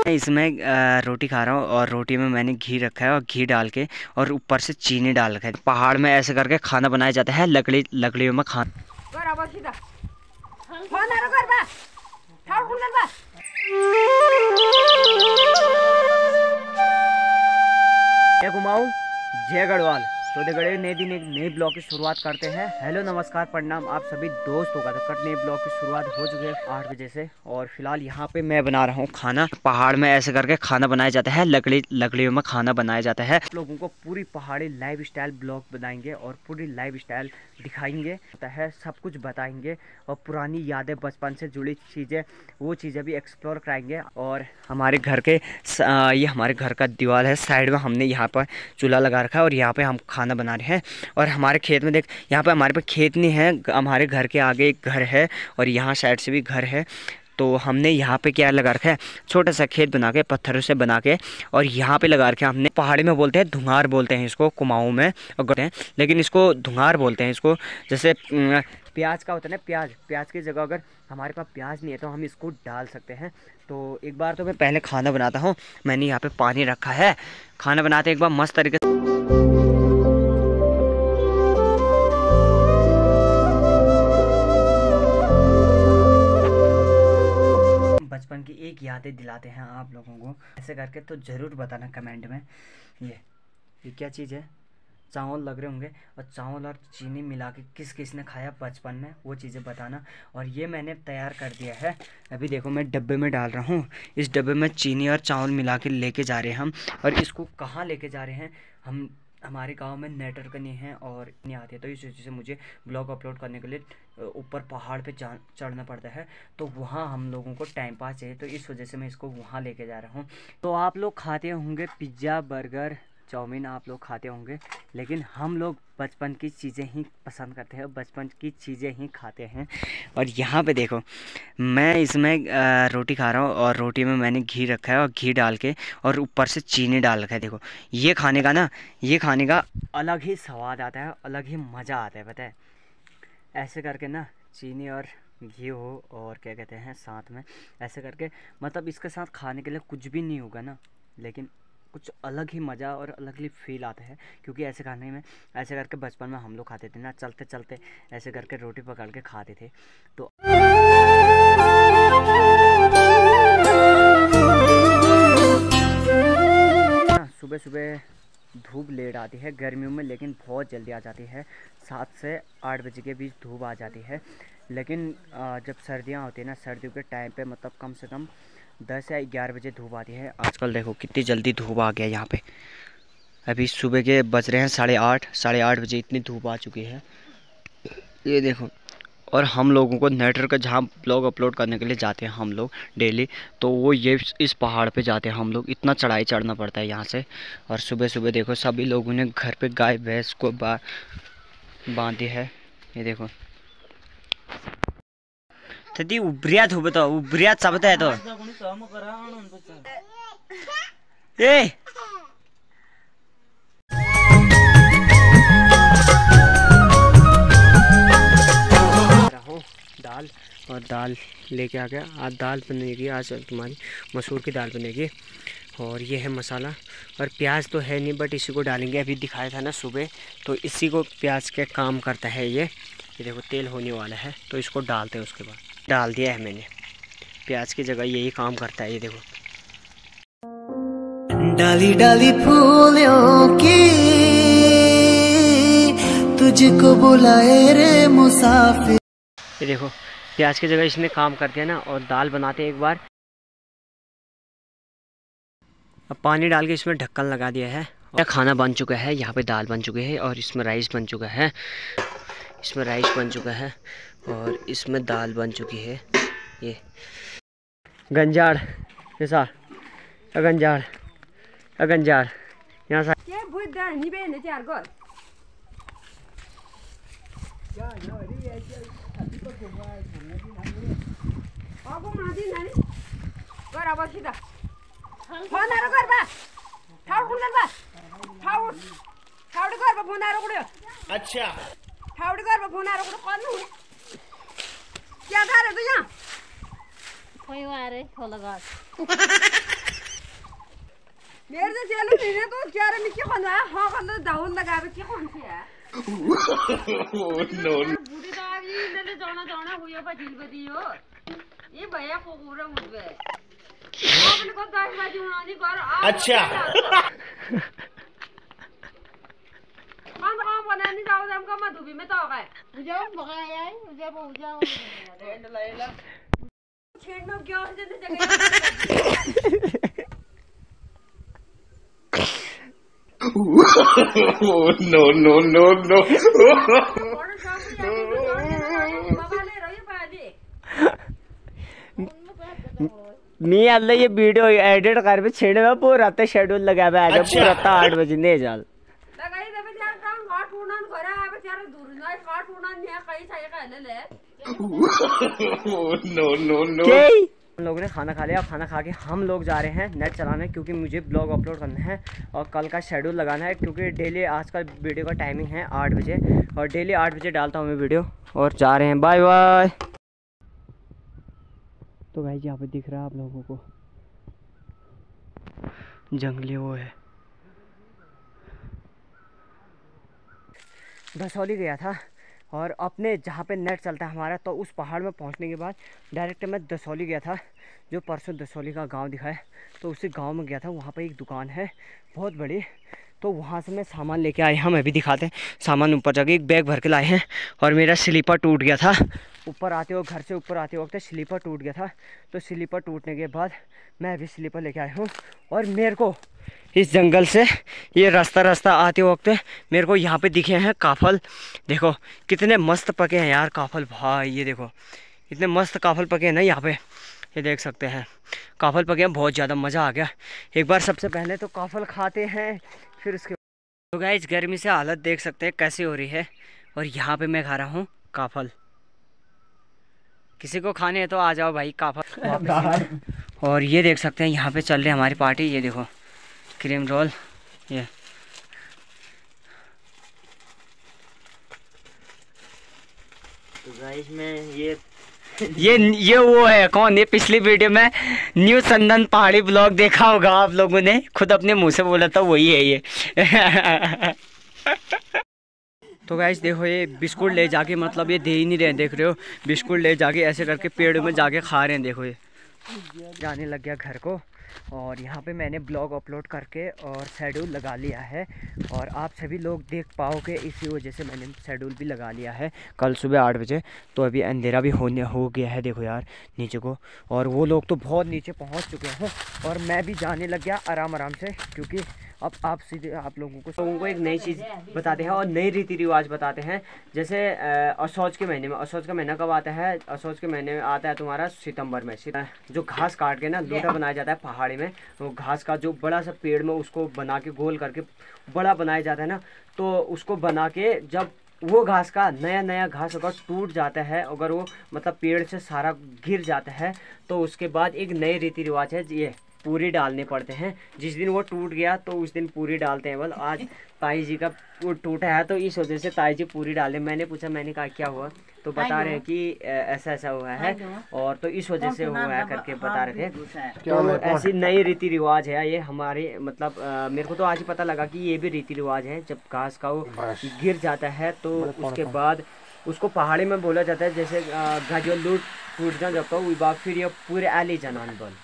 मैं इसमें रोटी खा रहा हूँ और रोटी में मैंने घी रखा है और घी डाल के और ऊपर से चीनी डाल रखा है। पहाड़ में ऐसे करके खाना बनाया जाता है, लकड़ियों में खाना। घुमाऊं जय गढ़वाल। तो देखिए नए दिन एक नए ब्लॉग की शुरुआत करते हैं। हेलो नमस्कार प्रणाम आप सभी दोस्तों का। तो कट नए ब्लॉग की शुरुआत हो चुकी है 8 बजे से और फिलहाल यहाँ पे मैं बना रहा हूँ खाना। पहाड़ में ऐसे करके खाना बनाया जाता है, लकड़ियों में खाना बनाया जाता है। आप लोगों को पूरी पहाड़ी लाइफ स्टाइल ब्लॉग बनाएंगे और पूरी लाइफ स्टाइल दिखाएंगे है, सब कुछ बताएंगे और पुरानी यादें बचपन से जुड़ी चीज़ें वो चीज़ें भी एक्सप्लोर कराएंगे। और हमारे घर के ये हमारे घर का दीवार है, साइड में हमने यहाँ पर चूल्हा लगा रखा है और यहाँ पे हम खाना बना रहे हैं। और हमारे खेत में देख, यहाँ पे हमारे पे खेत नहीं है, हमारे घर के आगे एक घर है और यहाँ साइड से भी घर है। तो हमने यहाँ पे क्या लगा रखा है, छोटा सा खेत बना के पत्थरों से बना के और यहाँ पे लगा रखा है हमने। पहाड़ी में बोलते हैं धुंगार बोलते हैं इसको, कुमाऊँ में और हैं, लेकिन इसको धुंगार बोलते हैं इसको। जैसे प्याज का होता है ना, प्याज की जगह अगर हमारे पास प्याज नहीं है तो हम इसको डाल सकते हैं। तो एक बार तो मैं पहले खाना बनाता हूँ। मैंने यहाँ पे पानी रखा है, खाना बनाते एक बार मस्त तरीके से। बचपन की एक यादें दिलाते हैं आप लोगों को ऐसे करके, तो ज़रूर बताना कमेंट में। ये क्या चीज़ है, चावल लग रहे होंगे और चावल और चीनी मिला के किस किस ने खाया बचपन में वो चीज़ें बताना। और ये मैंने तैयार कर दिया है, अभी देखो मैं डब्बे में डाल रहा हूँ। इस डब्बे में चीनी और चावल मिला के लेके जा रहे हैं हम। और इसको कहाँ लेके जा रहे हैं हम, हमारे गांव में नेटवर्क नहीं है और नहीं आते, तो इस वजह से मुझे ब्लॉग अपलोड करने के लिए ऊपर पहाड़ पे चढ़ना पड़ता है। तो वहाँ हम लोगों को टाइम पास चाहिए, तो इस वजह से मैं इसको वहाँ लेके जा रहा हूँ। तो आप लोग खाते होंगे पिज़्ज़ा बर्गर चाउमीन, आप लोग खाते होंगे, लेकिन हम लोग बचपन की चीज़ें ही पसंद करते हैं, बचपन की चीज़ें ही खाते हैं। और यहाँ पे देखो मैं इसमें रोटी खा रहा हूँ और रोटी में मैंने घी रखा है और घी डाल के और ऊपर से चीनी डाल रखा है। देखो ये खाने का ना, ये खाने का अलग ही स्वाद आता है, अलग ही मज़ा आता है, पता है। ऐसे करके ना चीनी और घी हो और क्या कहते हैं साथ में ऐसे करके, मतलब इसके साथ खाने के लिए कुछ भी नहीं होगा ना, लेकिन कुछ अलग ही मज़ा और अलग ही फील आता है। क्योंकि ऐसे खाने में ऐसे करके बचपन में हम लोग खाते थे ना, चलते चलते ऐसे करके रोटी पकड़ के खाते थे। तो सुबह सुबह धूप लेट आती है गर्मियों में, लेकिन बहुत जल्दी आ जाती है। 7 से 8 बजे के बीच धूप आ जाती है। लेकिन जब सर्दियाँ होती है ना, सर्दियों के टाइम पे मतलब कम से कम 10 या 11 बजे धूप आती है। आजकल देखो कितनी जल्दी धूप आ गया यहाँ पे। अभी सुबह के बज रहे हैं 8:30 बजे, इतनी धूप आ चुकी है ये देखो। और हम लोगों को नेटवर्क जहाँ ब्लॉग अपलोड करने के लिए जाते हैं हम लोग डेली, तो वो ये इस पहाड़ पे जाते हैं हम लोग। इतना चढ़ाई चढ़ना पड़ता है यहाँ से। और सुबह सुबह देखो सभी लोगों ने घर पे गाय भैंस को बांधी है, ये देखो। तदी उब्रियात हो तो उब्रियात सबता है तो ए दाल और दाल लेके आ गया। आज दाल बनेगी, आज तुम्हारी मसूर की दाल बनेगी। और ये है मसाला और प्याज तो है नहीं, बट इसी को डालेंगे। अभी दिखाया था ना सुबह, तो इसी को प्याज के काम करता है ये देखो तेल होने वाला है तो इसको डालते हैं। उसके बाद डाल दिया है मैंने, प्याज की जगह यही काम करता है ये देखो। डाली डाली फूलों की तुझको बुलाए रे मुसाफिर, ये देखो प्याज की जगह इसने काम कर दिया ना। और दाल बनाते एक बार, अब पानी डाल के इसमें ढक्कन लगा दिया है। और खाना बन चुका है, यहाँ पे दाल बन चुकी है और इसमें राइस बन चुका है, इसमें राइस बन चुका है और इसमें दाल बन चुकी है। ये गंजाड़ कैसा गंजाड़ गंजाड़ यहाँ से अच्छा कोई वारे खोल मेरे से चलो नहीं तो क्या रे मिक्की बना हां बंदा दाउन लगावे की कौन सी है नो बूढ़ी तो आ गई इन्हें जाना जाना हुई है जिल बदियो ये भैया को पूरा मुझे आपने को 10 बजे उड़ानी कर अच्छा कौन कौन बनाने जाओ हमका मधुबी में तो गए मुझे भगाया है मुझे जाओ एंड लाइला छेड़ना क्या हो जने जगह no, no, no, no. मी अल्लाह ये वीडियो एडिट कर भी छेड़े में पूरा तो शेड्यूल लगा हुआ है पूरा 8 बजे ने जाल लगाई दे बेचारा काम काट उड़ान करे आ बेचारा दूर ना काट उड़ान ने कई सही कहले ले no, no, no. हम लोगों ने खाना खा लिया। खाना खा के हम लोग जा रहे हैं नेट चलाने क्योंकि मुझे ब्लॉग अपलोड करना है और कल का शेड्यूल लगाना है क्योंकि डेली आज का वीडियो का टाइमिंग है 8 बजे और डेली 8 बजे डालता हूँ मैं वीडियो और जा रहे हैं। Bye bye. तो भाई यहाँ पे दिख रहा है आप लोगों को जंगली वो है। दसौली गया था और अपने जहाँ पे नेट चलता है हमारा तो उस पहाड़ में पहुँचने के बाद डायरेक्ट मैं दसौली गया था जो परसों दसौली का गांव दिखा है तो उसी गांव में गया था। वहाँ पे एक दुकान है बहुत बड़ी तो वहाँ से मैं सामान लेके आए। हम अभी दिखाते हैं सामान। ऊपर जाके एक बैग भर के लाए हैं और मेरा स्लीपर टूट गया था ऊपर आते वक्त घर से ऊपर आते वक्त स्लीपर टूट गया था। तो स्लीपर टूटने के बाद मैं अभी स्लीपर लेके आया हूँ और मेरे को इस जंगल से ये रास्ता आते वक्त मेरे को यहाँ पे दिखे हैं काफल। देखो कितने मस्त पके हैं यार काफल भाई। ये देखो इतने मस्त काफल पके हैं ना यहाँ पे ये देख सकते हैं काफल पके हैं। बहुत ज़्यादा मज़ा आ गया। एक बार सबसे पहले तो काफल खाते हैं फिर उसके तो गाइस गर्मी से हालत देख सकते हैं कैसी हो रही है और यहाँ पे मैं खा रहा हूँ काफल। किसी को खाने हैं तो आ जाओ भाई काफल। और ये देख सकते हैं यहाँ पे चल रही है हमारी पार्टी। ये देखो क्रीम रोल ये तो गाइस में ये वो है कौन। ये पिछली वीडियो में न्यू चंदन पहाड़ी ब्लॉग देखा होगा आप लोगों ने खुद अपने मुंह से बोला था वही है ये। तो गाइस देखो ये बिस्कुट ले जाके मतलब ये दे ही नहीं रहे हैं। देख रहे हो बिस्कुट ले जाके ऐसे करके पेड़ में जाके खा रहे हैं। देखो ये जाने लग गया घर को और यहाँ पे मैंने ब्लॉग अपलोड करके और शेड्यूल लगा लिया है और आप सभी लोग देख पाओगे। इसी वजह से मैंने शेड्यूल भी लगा लिया है कल सुबह 8 बजे। तो अभी अंधेरा भी हो गया है देखो यार नीचे को और वो लोग तो बहुत नीचे पहुँच चुके हैं और मैं भी जाने लग गया आराम से क्योंकि अब आप सीधे आप लोगों को एक नई चीज़ बताते हैं और नई रीति रिवाज बताते हैं। जैसे असौज के महीने में असौज का महीना कब आता है। असौज के महीने में आता है तुम्हारा सितंबर में। जो घास काट के ना लोटा बनाया जाता है पहाड़ी में वो घास का जो बड़ा सा पेड़ में उसको बना के गोल करके बड़ा बनाया जाता है ना। तो उसको बना के जब वो घास का नया घास अगर टूट जाता है अगर वो मतलब पेड़ से सारा गिर जाता है तो उसके बाद एक नए रीति रिवाज है ये पूरी डालने पड़ते हैं। जिस दिन वो टूट गया तो उस दिन पूरी डालते हैं। बल आज ताई जी का वो टूटा है तो इस वजह से ताई जी पूरी डाले। मैंने पूछा मैंने कहा क्या हुआ तो बता रहे हैं कि ऐसा हुआ है और तो इस वजह से हुआ है करके बता रहे थे। तो ऐसी नई रीति रिवाज है ये हमारे मतलब मेरे को तो आज ही पता लगा कि ये भी रीति रिवाज है। जब घास का वो गिर जाता है तो उसके बाद उसको पहाड़ी में बोला जाता है जैसे गाजो लूट टूट जा जब तो फिर ये पूरे आली जनान बोल